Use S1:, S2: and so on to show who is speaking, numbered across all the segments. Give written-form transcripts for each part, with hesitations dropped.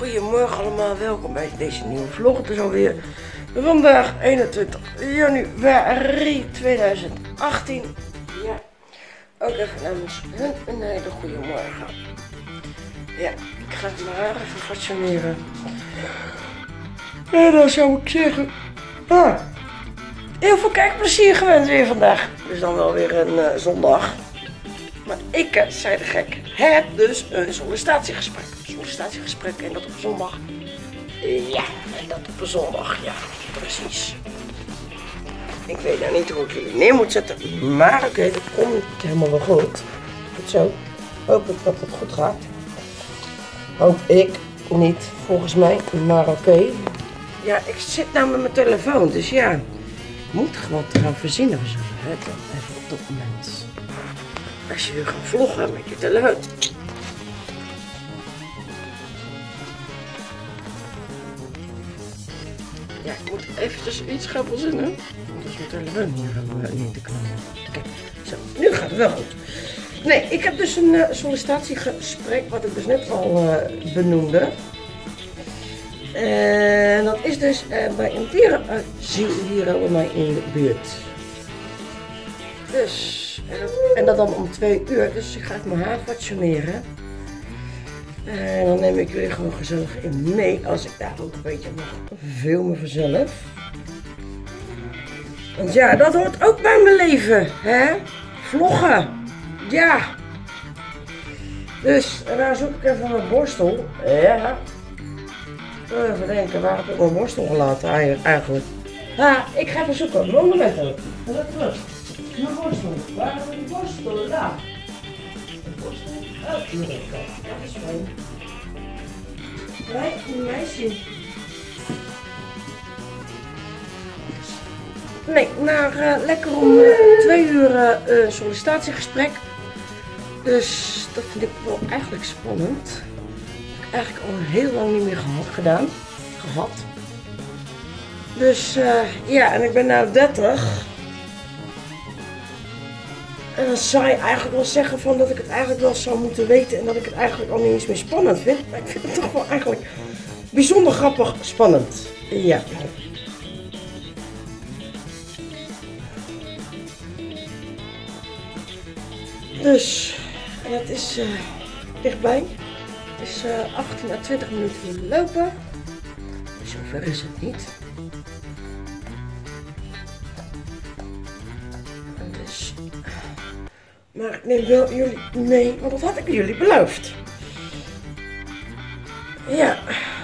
S1: Goedemorgen allemaal, welkom bij deze nieuwe vlog. Het is alweer vandaag 21 januari 2018. Ja, ook even namens hun een hele goede morgen. Ja, ik ga mijn haar even fatsoeneren. En dan zou ik zeggen, heel veel kijkplezier gewenst weer vandaag. Het is dan wel weer een zondag. Maar ik, zei de gek, heb dus een sollicitatiegesprek. En dat op zondag. Ja, en dat op een zondag. Ja, precies. Ik weet nou niet hoe ik jullie neer moet zetten. Maar oké, dat komt helemaal wel goed. Goed zo. Hoop ik dat het goed gaat. Hoop ik niet, volgens mij. Maar oké. Ja, ik zit nou met mijn telefoon. Dus ja, moet gewoon gaan verzinnen. We zullen het dan even op dat moment. Als je weer gaat vloggen met je telefoon. Ja, ik moet eventjes iets gaan verzinnen. Want als mijn telefoon hier niet te knallen. Kijk, zo, nu gaat het wel goed. Nee, ik heb dus een sollicitatiegesprek, wat ik dus net al benoemde. En dat is dus bij een dierenasiel hier bij mij in de buurt. Dus, en dat dan om 2 uur, dus ik ga even mijn haar fatsoeneren. En dan neem ik jullie gewoon gezellig in mee als ik daar ook een beetje mag filmen vanzelf. Want ja, dat hoort ook bij mijn leven, hè? Vloggen, ja. Dus, en daar zoek ik even mijn borstel. Ja. Even denken, waar heb ik mijn borstel gelaten eigenlijk? Ha, ik ga even zoeken, moment ook. En dat terug. Mijn borstel, waar heb ik die borstel? Daar. De borstel? Oh, hier ben ik al. Dat is fijn. Kijk, die meisje. Nee, maar lekker om 2 uur sollicitatiegesprek. Dus dat vind ik wel eigenlijk spannend. Dat heb ik eigenlijk al heel lang niet meer gehad. Dus ja, en ik ben nu 30. En dan zou je eigenlijk wel zeggen van dat ik het eigenlijk wel zou moeten weten en dat ik het eigenlijk al niet eens meer spannend vind. Maar ik vind het toch wel eigenlijk bijzonder grappig spannend. Ja. Dus, en het is dichtbij. Het is 18 à 20 minuten lopen. Dus zover is het niet. Maar ik neem wel jullie mee, want dat had ik jullie beloofd. Ja.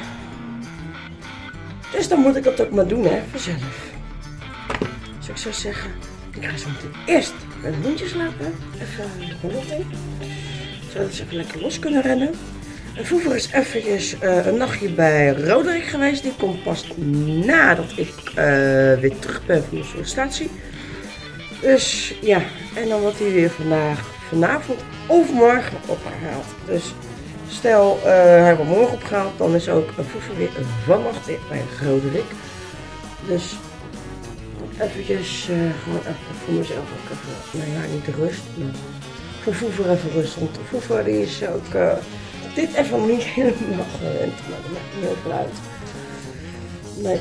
S1: Dus dan moet ik dat ook maar doen, hè, vanzelf. Dus ik zou zeggen, ik ga zo meteen eerst met een hondje slapen. Even de hond in. Zodat ze even lekker los kunnen rennen. En vroeger is eventjes een nachtje bij Roderick geweest. Die komt pas nadat ik weer terug ben van de sollicitatie. Dus ja, en dan wordt hij weer vanavond of morgen opgehaald. Dus stel hij wordt morgen opgehaald, dan is ook Foefoe weer vannacht bij Roderick. Dus eventjes gewoon even voor mezelf ook even, nou ja, niet de rust, maar voor Foefoe even rust. Want Foefoe die is ook dit even niet helemaal gewend, maar dat maakt niet heel veel uit. Nee.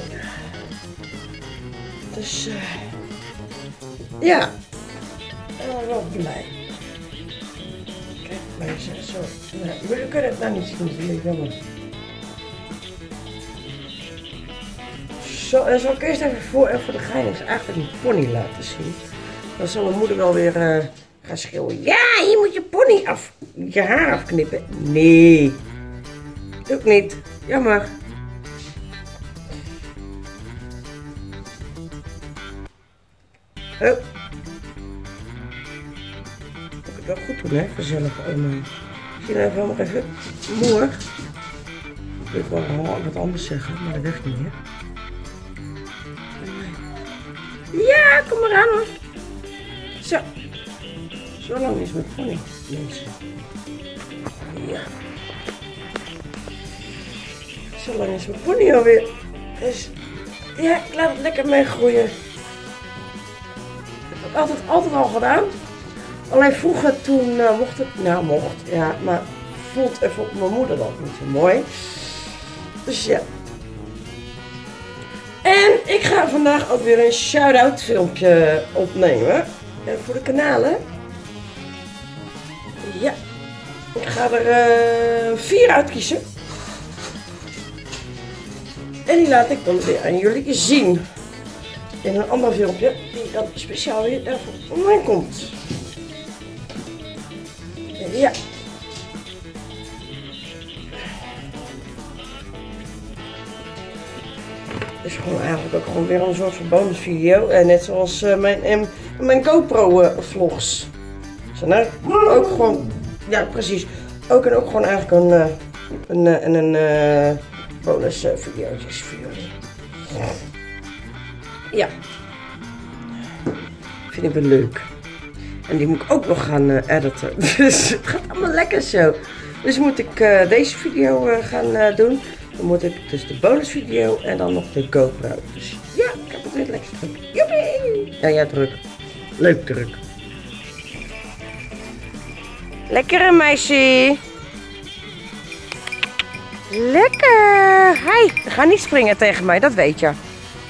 S1: Dus ja, en dan wel blij. Kijk, mensen, zo. Nee, jullie kunnen het nou niet zien, jullie jammer. Zo, en zal ik eerst even voor de gein eigenlijk een pony laten zien. Dan zal mijn moeder wel weer gaan schreeuwen. Ja, je moet je pony je haar afknippen. Nee, doe ik niet. Jammer. Oh. Ik moet het wel goed doen, hè, vanzelf allemaal. Misschien even nog even moer. Ik wil wel wat anders zeggen, maar dat werkt niet meer. Ja, kom maar aan hoor. Zo. Zo lang is mijn pony, mensen. Ja. Zo lang is mijn pony alweer. Dus ja, ik laat het lekker meegroeien. Altijd al gedaan. Alleen vroeger toen mocht het, ja, maar voelt even op mijn moeder dat niet zo mooi. Dus ja. En ik ga vandaag ook weer een shout-out filmpje opnemen. Voor de kanalen. Ja. Ik ga er 4 uitkiezen. En die laat ik dan weer aan jullie zien. In een ander filmpje die dan speciaal weer daarvoor online komt. Ja. Het is gewoon eigenlijk ook gewoon weer een soort van bonusvideo. Net zoals mijn GoPro vlogs. Zijn er ook gewoon, ja precies. Ook gewoon eigenlijk een bonus video's voor jullie. Ja. Vind ik wel leuk. En die moet ik ook nog gaan editen. Dus het gaat allemaal lekker zo. Dus moet ik deze video gaan doen. Dan moet ik dus de bonusvideo en dan nog de GoPro. Dus ja, ik heb het weer lekker druk. Joepie! Ja, druk. Leuk druk. Lekkere meisje. Lekker. Hey, ga niet springen tegen mij, dat weet je.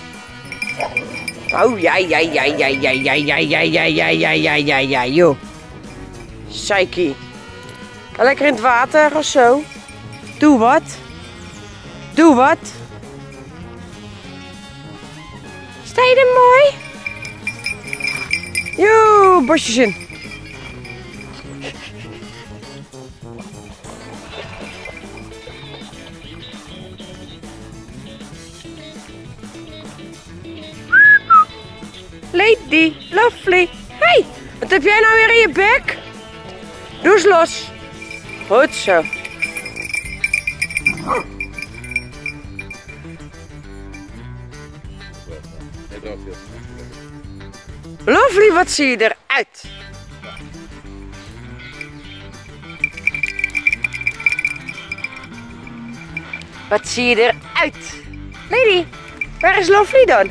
S1: Oh, ja, joh. Seikie. Ga lekker in het water of zo. Doe wat. Doe wat. Sta je er mooi? Joe, bosjes in. Lady, lovely. Hey, wat heb jij nou weer in je bek? Doe eens los. Goed zo. Lovely, wat zie je eruit? Wat zie je eruit? Lady, waar is Lovely dan?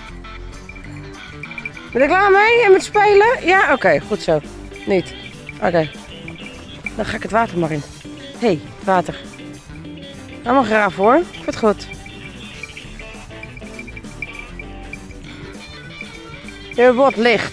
S1: Ben je klaar mee en met spelen? Ja, oké, goed zo. Niet. Oké. Dan ga ik het water maar in. Hé, water. Allemaal graaf hoor. Ik vind het goed. Je wordt licht.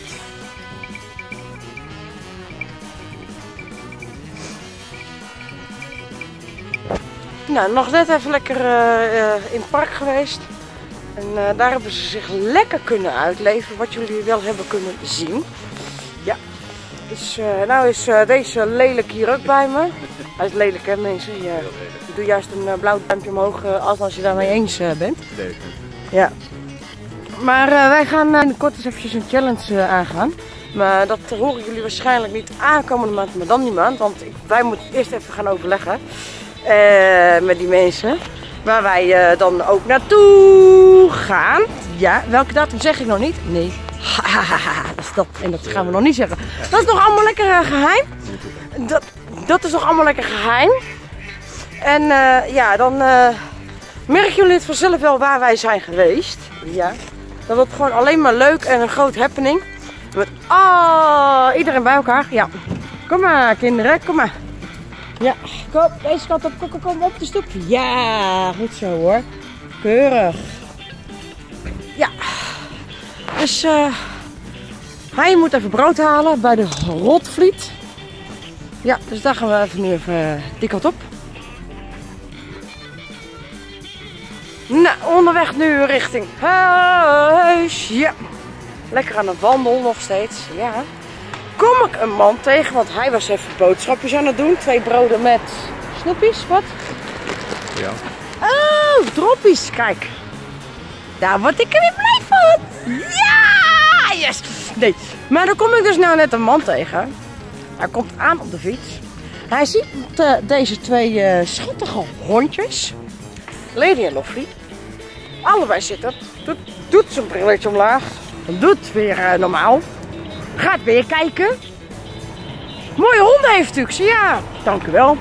S1: Nou, nog net even lekker in het park geweest. En daar hebben ze zich lekker kunnen uitleven, wat jullie wel hebben kunnen zien. Ja. Dus nou is deze lelijk hier ook bij me. Hij is lelijk hè mensen. Je doet juist een blauw duimpje omhoog als je daarmee eens bent. Ja. Maar wij gaan binnenkort eens eventjes een challenge aangaan. Maar dat horen jullie waarschijnlijk niet aankomende maand, maar dan die maand. Want wij moeten eerst even gaan overleggen met die mensen. Waar wij dan ook naartoe gaan. Ja, welke datum zeg ik nog niet? Nee. Dat is dat. En dat gaan we nog niet zeggen. Dat is nog allemaal lekker geheim. Dat is nog allemaal lekker geheim. En ja, dan merken jullie het vanzelf wel waar wij zijn geweest. Ja. Dat wordt gewoon alleen maar leuk en een groot happening. Met iedereen bij elkaar. Ja. Kom maar kinderen, kom maar. Ja, kom deze kant op, kom op de stoep. Ja, goed zo hoor. Keurig. Ja. Dus hij moet even brood halen bij de Rotvliet. Ja, dus daar gaan we even nu even die kant op. Nou, onderweg nu richting huis. Ja. Lekker aan het wandelen nog steeds. Ja. Kom ik een man tegen, want hij was even boodschapjes aan het doen. 2 broden met snoepjes, wat?
S2: Ja.
S1: Oh, droppies, kijk. Daar word ik er weer blij van. Ja, yes. Nee, maar dan kom ik dus nou net een man tegen. Hij komt aan op de fiets. Hij ziet deze 2 schattige hondjes. Lady en Lovely. Allebei zitten. Doet zijn brilletje omlaag. Doet weer normaal. Gaat weer kijken. Mooie honden heeft u. Ja, dank u wel.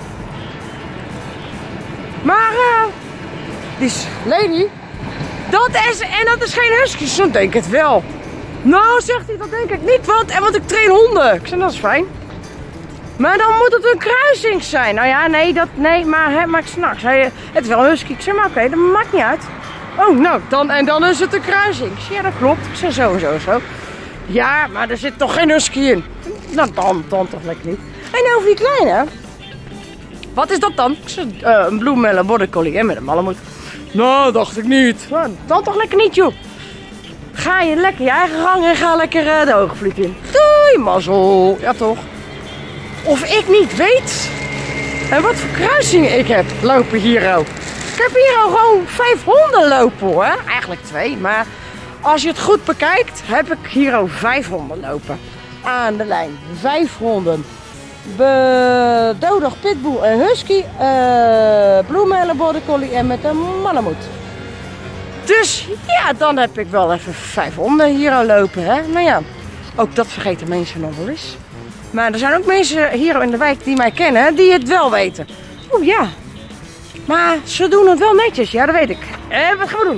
S1: Maar die is Lady. Dat is geen husky. Dan denk ik het wel. Nou, zegt hij, dat denk ik niet. Want ik train honden. Ik zeg, dat is fijn. Maar dan moet het een kruising zijn. Nou ja, nee, maar ik s'nachts. Het is wel een husky. Ik zeg maar oké, dat maakt niet uit. Oh, nou, dan is het een kruising. Ik zeg, ja, dat klopt. Ik zeg zo. Ja, maar er zit toch geen husky in? Nou, dan toch lekker niet. En nou, die kleine. Wat is dat dan? Ik zeg, een bloemelle border collie en met een malamute. Nou, dacht ik niet. Nou, dan toch lekker niet, joh. Ga je lekker je eigen gang en ga lekker de hoogvliet in. Doei, mazzel. Ja, toch? Of ik niet weet en wat voor kruisingen ik heb lopen hier ook. Ik heb hier al gewoon 5 honden lopen hoor. Eigenlijk 2, maar als je het goed bekijkt heb ik hier al 5 honden lopen. Aan de lijn. 5 honden. Dodog, pitbull en husky. Bloemelle border collie en met een malamute. Dus ja, dan heb ik wel even 5 honden hier al lopen. Hè? Maar ja, ook dat vergeten mensen nog wel eens. Maar er zijn ook mensen hier in de wijk die mij kennen, die het wel weten. Oeh ja, maar ze doen het wel netjes, ja dat weet ik. En wat gaan we doen?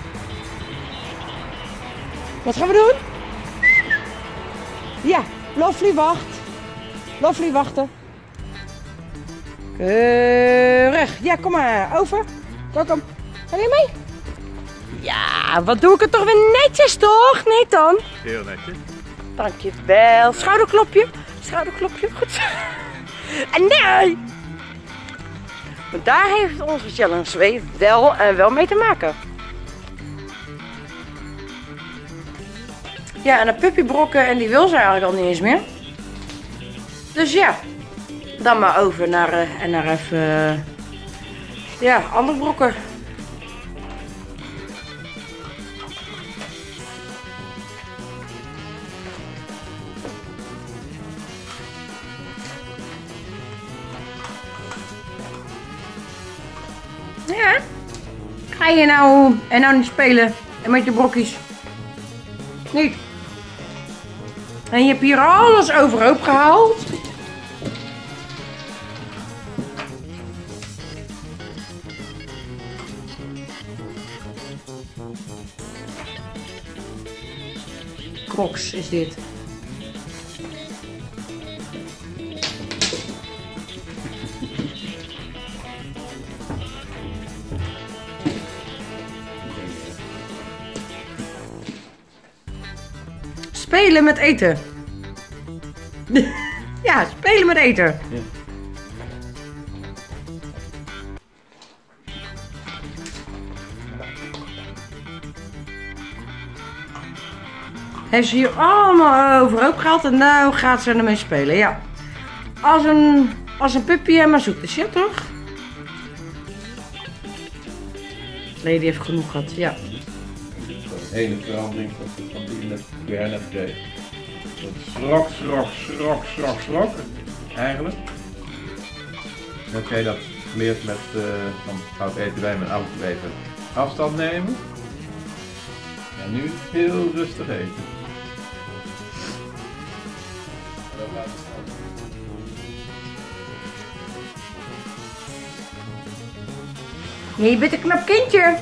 S1: Wat gaan we doen? Ja, Lovely wacht. Lovely wachten. Keurig. Ja, kom maar, over. Kom. Ga je mee? Ja, wat doe ik het toch weer netjes toch? Nee dan.
S2: Heel netjes.
S1: Dankjewel. Schouderklopje. Schouderklopje. Goed. En nee. Maar daar heeft onze challenge wel mee te maken. Ja, en een puppybrokken en die wil ze eigenlijk al niet eens meer. Dus ja. Dan maar over naar even ja, andere brokken. Ja. Ga je nou niet spelen en met je brokjes? Niet. En je hebt hier alles overhoop gehaald. Crocs is dit. Spelen met eten. Ja, spelen met eten. Ja. Heeft ze hier allemaal overhoop gehaald en nou gaat ze ermee spelen, ja. Als een puppy en maar zoet is, ja toch? Nee, die heeft genoeg gehad, ja.
S2: Een hele verandering van die net weer net kreeg. Schrok, eigenlijk. Heb jij dat geleerd met van oud eten bij mijn oud even afstand nemen? En nu heel rustig eten.
S1: Nee, je bent een knap kindje.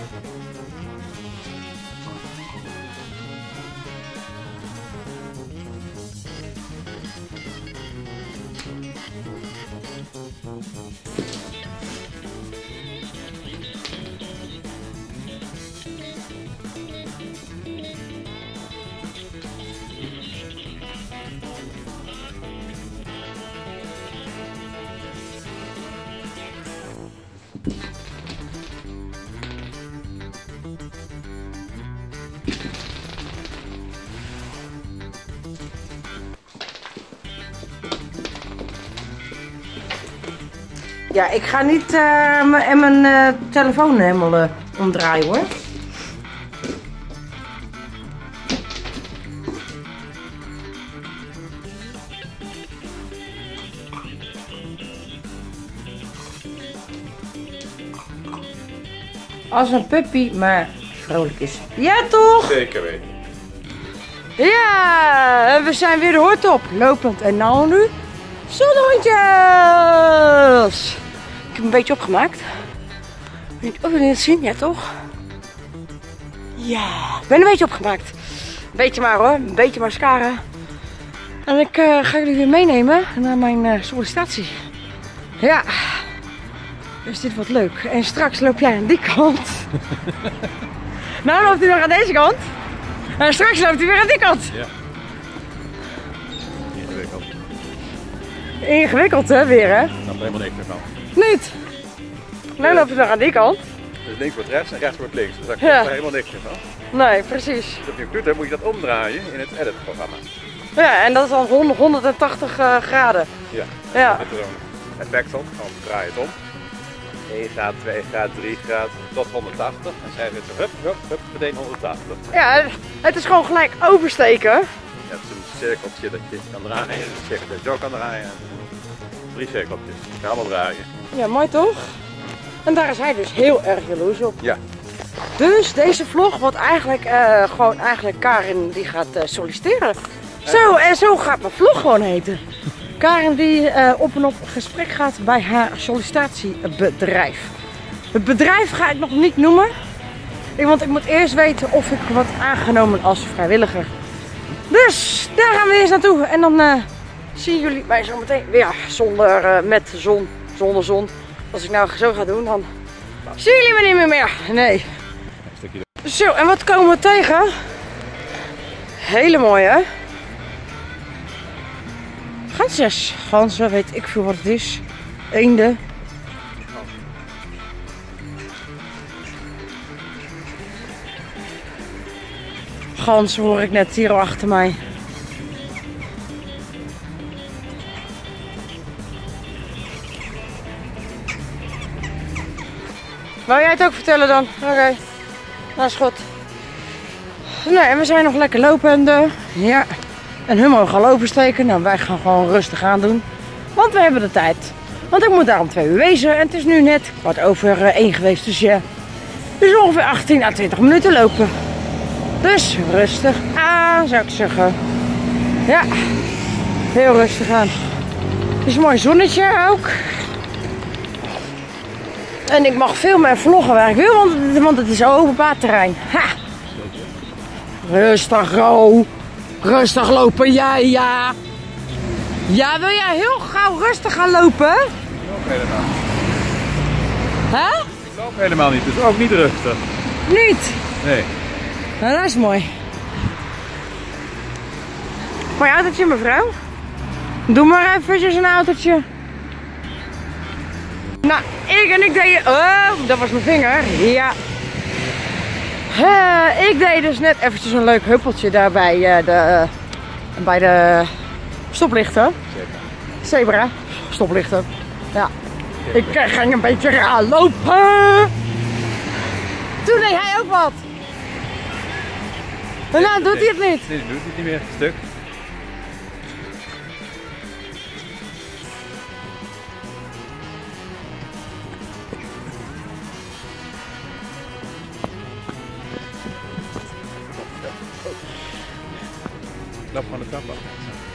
S1: Ja, ik ga niet mijn telefoon helemaal omdraaien hoor. Als een puppy, maar vrolijk is. Ja toch?
S2: Zeker weten.
S1: Ja, we zijn weer de hort op. Lopend. En nou nu? Zonnehondjes! Ik heb een beetje opgemaakt. Weet je of jullie het zien? Ja toch? Ja, ik ben een beetje opgemaakt. Een beetje maar hoor, een beetje mascara. En ik ga jullie weer meenemen naar mijn sollicitatie. Ja, dus dit wordt leuk. En straks loop jij aan die kant. Nou loopt hij nog aan deze kant. En straks loopt hij weer aan die kant.
S2: Ja. Ingewikkeld.
S1: Ingewikkeld hè, weer hè?
S2: Dan heb je helemaal niks ervan.
S1: Niet. Nou loopt hij nog aan die kant.
S2: Dus links wordt rechts en rechts wordt links. Dus daar komt er helemaal niks van.
S1: Nee, precies.
S2: Dus als je doet, dan moet je dat omdraaien in het edit-programma.
S1: Ja, en dat is dan 180 graden.
S2: Ja.
S1: Ja.
S2: Dan zit er een effect op, dan draai je het om. 1 graad, 2 graad, 3 graad, tot 180. En zij zit zo, hup, hup, hup, meteen 180.
S1: Ja, het is gewoon gelijk oversteken.
S2: Ja, het is een cirkeltje dat je kan draaien, een cirkel dat je zo kan draaien. 3 cirkeltjes, je kan allemaal draaien.
S1: Ja, mooi toch? En daar is hij dus heel erg jaloers op.
S2: Ja.
S1: Dus deze vlog wordt eigenlijk gewoon Karin die gaat solliciteren. Zo gaat mijn vlog gewoon heten. Karin die op en op gesprek gaat bij haar sollicitatiebedrijf. Het bedrijf ga ik nog niet noemen. Want ik moet eerst weten of ik word aangenomen als vrijwilliger. Dus daar gaan we eerst naartoe. En dan zien jullie mij zo meteen weer met zon, zonder zon. Als ik nou zo ga doen, dan zien jullie me niet meer. Nee. Zo, en wat komen we tegen? Hele mooie. Gansjes. Ganzen, weet ik veel wat het is. Eenden. Ganzen hoor ik net hier achter mij. Wou jij het ook vertellen dan? Oké. Dat is goed. Nee, en we zijn nog lekker lopende. Ja. En hun mogen gaan oversteken. Nou, wij gaan gewoon rustig aan doen. Want we hebben de tijd. Want ik moet daar om 2 uur wezen. En het is nu net 1:15 geweest. Dus ja. Dus ongeveer 18 à 20 minuten lopen. Dus rustig aan, zou ik zeggen. Ja. Heel rustig aan. Het is een mooi zonnetje ook. En ik mag veel meer vloggen waar ik wil, want het is openbaar terrein. Ha! Rustig, Ro. Rustig lopen, ja. Ja, wil jij heel gauw rustig gaan lopen?
S2: Ik loop helemaal.
S1: Hè?
S2: Ik loop helemaal niet, dus ook niet rustig.
S1: Niet?
S2: Nee.
S1: Nou, dat is mooi. Mooi autootje, mevrouw. Doe maar eventjes een autootje. Nou, ik deed... Oh, dat was mijn vinger. Ja. Ik deed dus net eventjes een leuk huppeltje daar bij de stoplichten. Zebra. Stoplichten. Ja. Ik ging een beetje raar lopen. Toen deed hij ook wat. En nou doet hij het niet.
S2: Nee, doet het niet meer. Stuk. Loop van de trap af.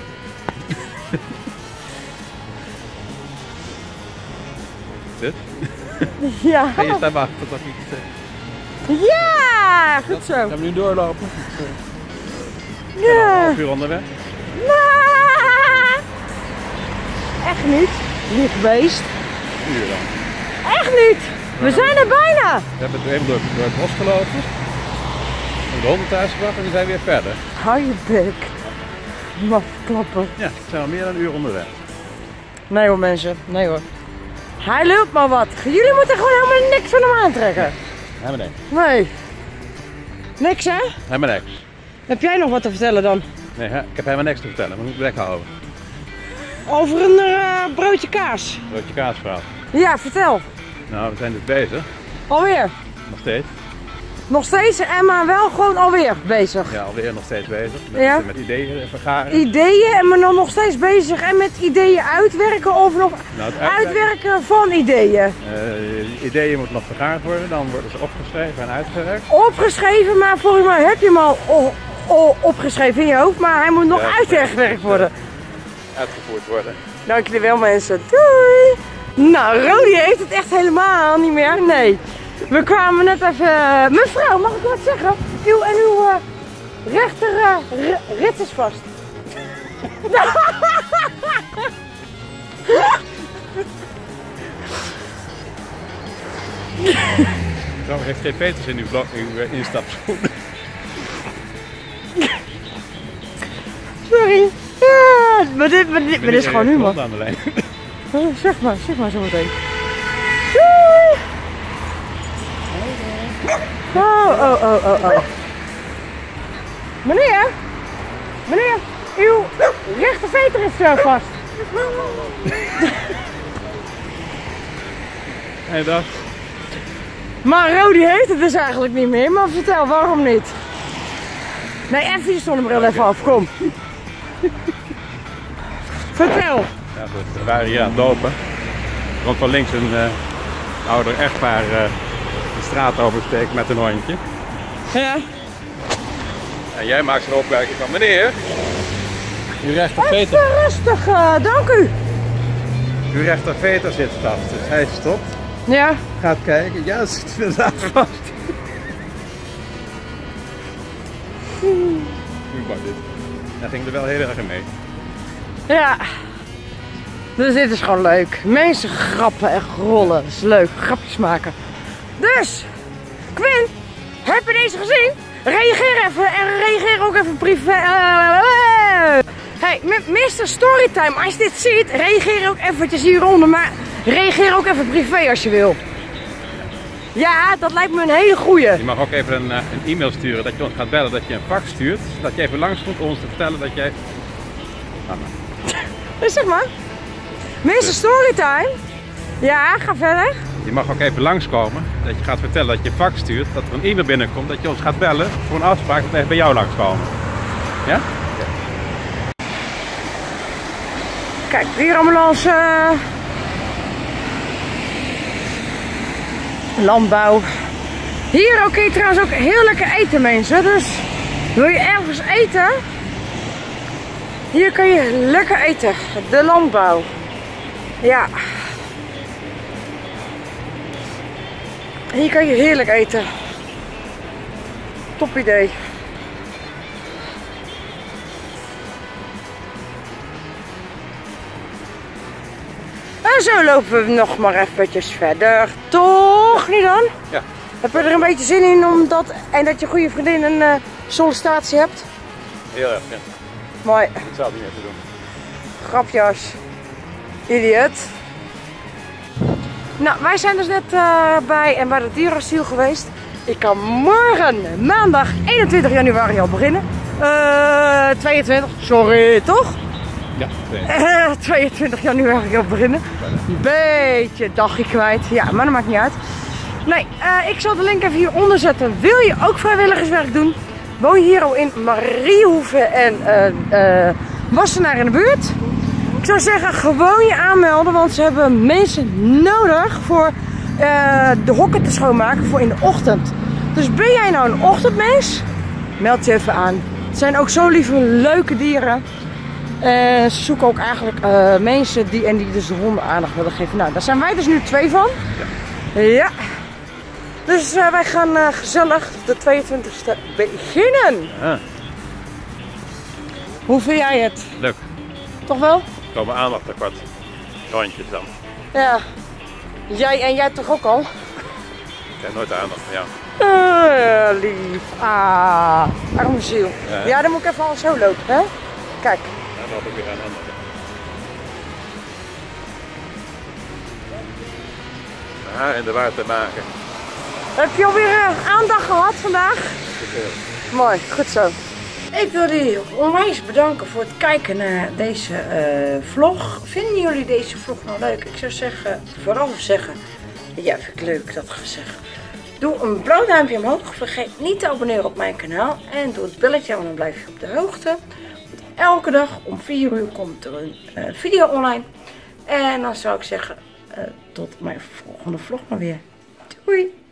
S2: Dit?
S1: Ja.
S2: En je staat wachten tot ik iets zeg.
S1: Ja, goed zo.
S2: Gaan we nu doorlopen?
S1: Ja.
S2: Een half uur onderweg.
S1: Nou, echt niet. Lief beest.
S2: Een uur dan.
S1: Echt niet. We zijn er bijna.
S2: We hebben even door het bos gelopen. We hebben de honden thuis gebracht en we zijn weer verder.
S1: Hou je bek. Maf klappen.
S2: Ja, we zijn al meer dan een uur onderweg.
S1: Nee hoor mensen, nee hoor. Hij loopt maar wat. Jullie moeten gewoon helemaal niks van hem aantrekken.
S2: Helemaal niks.
S1: Nee. Niks hè?
S2: Helemaal niks.
S1: Heb jij nog wat te vertellen dan?
S2: Nee, hè? Ik heb helemaal niks te vertellen. We moeten bek houden.
S1: Over een broodje kaas.
S2: Broodje kaasvrouw.
S1: Ja, vertel.
S2: Nou, we zijn dus bezig.
S1: Alweer.
S2: Nog steeds.
S1: Nog steeds, maar wel gewoon alweer bezig.
S2: Ja, alweer nog steeds bezig.
S1: Ja.
S2: Met ideeën vergaren.
S1: Ideeën en maar dan nog steeds bezig en met ideeën uitwerken of nog
S2: Nou, het
S1: uitwerken van ideeën.
S2: Ideeën moeten nog vergaard worden, dan worden ze opgeschreven en uitgewerkt.
S1: Opgeschreven, maar volgens mij heb je hem al opgeschreven in je hoofd, maar hij moet nog uitgewerkt worden.
S2: Uitgevoerd worden.
S1: Dank jullie wel mensen, doei! Nou, Rodi heeft het echt helemaal niet meer, nee. We kwamen net even... Mevrouw, mag ik wat zeggen? Uw rechter rits is vast.
S2: Trouwens, heeft geen veters in uw instapschoen.
S1: Sorry. Ja, maar dit is gewoon humor.
S2: Aan de lijn.
S1: Zeg maar zo meteen. Oh. Meneer, uw rechterveter is vast.
S2: En dat?
S1: Maar Rodi heeft het dus eigenlijk niet meer, maar vertel waarom niet? Nee, even je zonnebril even af, kom. Vertel.
S2: Ja, we waren hier aan het lopen. Er komt van links een ouder echtpaar de straat oversteekt met een hondje.
S1: Ja.
S2: En jij maakt een opmerking van meneer, uw rechterveter.
S1: Even rustig, dank u.
S2: Uw rechterveter zit vast, dus hij stopt.
S1: Ja.
S2: Gaat kijken, ja, het zit inderdaad vast. Hij ging er wel heel erg in mee.
S1: Ja. Dus dit is gewoon leuk. Mensen grappen en rollen. Dat is leuk. Grapjes maken. Dus, Quinn, heb je deze gezien? Reageer even en reageer ook even privé. Hey, Mr. Storytime, als je dit ziet, reageer ook eventjes hieronder. Maar reageer ook even privé als je wil. Ja, dat lijkt me een hele goeie.
S2: Je mag ook even een e-mail sturen dat je ons gaat bellen, dat je een fax stuurt. Dat je even langs komt om ons te vertellen dat jij...
S1: Dus zeg maar. Mr. Storytime. Ja, ga verder.
S2: Je mag ook even langskomen, dat je gaat vertellen dat je fax stuurt, dat er een e-mail binnenkomt, dat je ons gaat bellen voor een afspraak dat we even bij jou langskomen. Ja?
S1: Kijk, hier allemaal als landbouw. Hier kun je trouwens ook heel lekker eten, mensen. Dus wil je ergens eten? Hier kun je lekker eten. De landbouw. Ja. Hier kan je heerlijk eten. Top idee. En zo lopen we nog maar eventjes verder. Toch niet dan?
S2: Ja.
S1: Heb je er een beetje zin in en dat je goede vriendin een sollicitatie hebt?
S2: Heel erg, ja.
S1: Mooi.
S2: Ik zou het niet even doen.
S1: Grapjas. Idiot. Nou, wij zijn dus net bij het dierenasiel geweest. Ik kan morgen, maandag 21 januari al beginnen. 22, sorry, toch?
S2: Ja,
S1: 22 januari al beginnen. Een beetje een dagje kwijt. Ja, maar dat maakt niet uit. Nee, ik zal de link even hieronder zetten. Wil je ook vrijwilligerswerk doen? Woon je hier al in Mariehoeve en Wassenaar in de buurt? Ik zou zeggen, gewoon je aanmelden, want ze hebben mensen nodig voor de hokken te schoonmaken voor in de ochtend. Dus ben jij nou een ochtendmens? Meld je even aan. Het zijn ook zo lieve, leuke dieren. Ze zoeken ook eigenlijk mensen die dus de honden aandacht willen geven. Nou, daar zijn wij dus nu 2 van. Ja. Dus wij gaan gezellig de 22e beginnen.
S2: Ja.
S1: Hoe vind jij het?
S2: Leuk.
S1: Toch wel?
S2: Er komen aandacht tekort. Rondjes dan.
S1: Ja. Jij toch ook al?
S2: Ik krijg nooit aandacht van jou.
S1: Lief. Arme ziel. Ja, dan moet ik even al zo lopen, hè? Kijk.
S2: Ja, dan heb ik weer een ander. Haar in de war te maken.
S1: Heb je alweer aandacht gehad vandaag? Mooi, goed zo. Ik wil jullie onwijs bedanken voor het kijken naar deze vlog. Vinden jullie deze vlog nou leuk? Ik zou zeggen, vooral zeggen, ja, vind ik leuk dat gezegd. Doe een blauw duimpje omhoog. Vergeet niet te abonneren op mijn kanaal. En doe het belletje, want dan blijf je op de hoogte. Want elke dag om 4 uur komt er een video online. En dan zou ik zeggen, tot mijn volgende vlog maar weer. Doei!